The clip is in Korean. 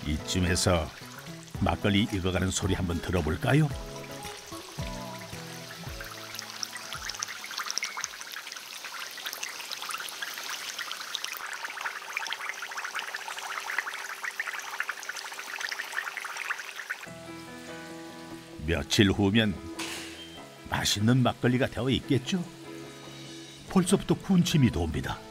이쯤에서 막걸리 익어가는 소리 한번 들어볼까요? 며칠 후면 맛있는 막걸리가 되어 있겠죠? 벌써부터 군침이 돕니다.